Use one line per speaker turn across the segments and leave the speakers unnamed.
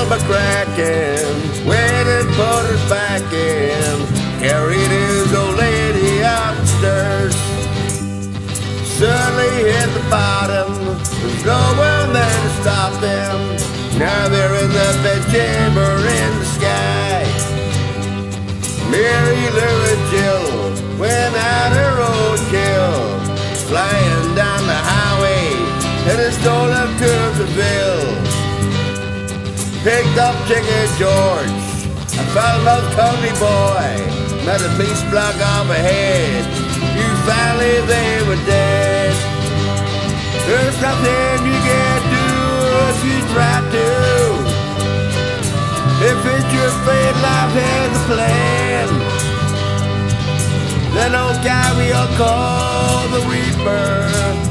smelled McCracken, went and put his back in, carried his old lady upstairs. Suddenly hit the bottom, there's no one there to stop them. Now they're in the bedchamber in the sky. Mary Lou and Jill went out her roadkill, flying down the highway and it stole up to Seville. Picked up Chicken George, a foul-mouthed country boy, met a police block off ahead. You finally they were dead. There's nothing you can do if you try to. If it's your fate, life has a plan. That old guy we'll call the Reaper,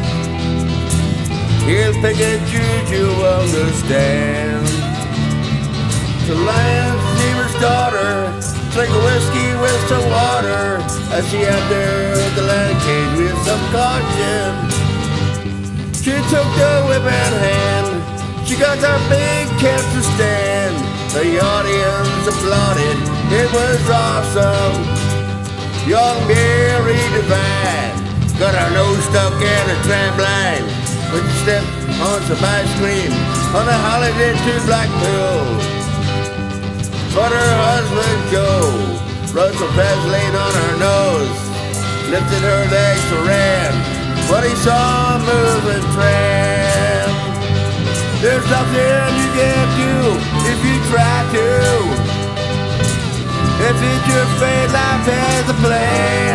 he'll pick and choose, you understand. The lion thiever's daughter drank a whiskey with some water as she entered the lion cage with some caution. She took the whip in hand, she got her big cancer stand. The audience applauded, it was awesome. Young Mary Devine got her nose stuck in a tramline, but she stepped on some ice cream on a holiday to Blackpool. But her husband Joe rubbed some Vaseline on her nose, lifted her legs and ran, but he saw a moving tram. There's nothing you can do if you try to. If it's your fate, life has a plan.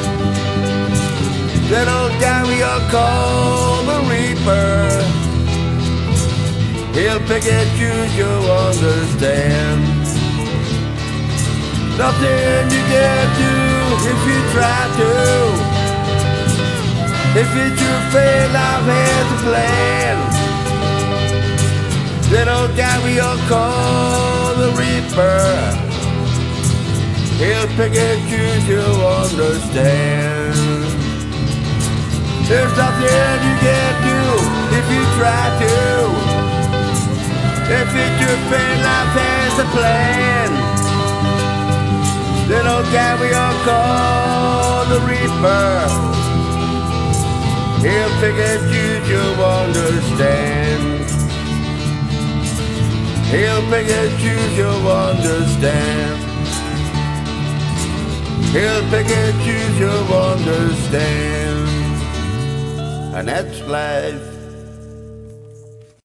That old guy we all call the Reaper, he'll pick and choose, you'll understand. Nothing you can do if you try to. If it's your fate, life has a plan. That old guy we all call the Reaper, he'll pick and choose, you'll understand. There's nothing you can do if you try to. If it's your fate, life has a plan. That old guy we all call the Reaper, he'll pick and choose, you'll understand. He'll pick and choose, you'll understand. He'll pick and choose, you'll understand. And that's life.